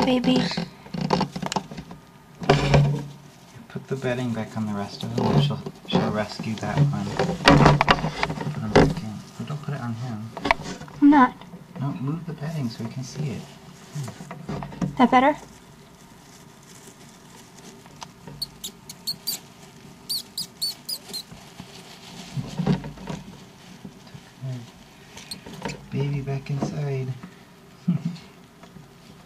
baby. Put the bedding back on the rest of them, and she'll rescue that one. Put him back in. Oh, don't put it on him. I'm not. No, move the bedding so we can see it. That better? Baby back inside.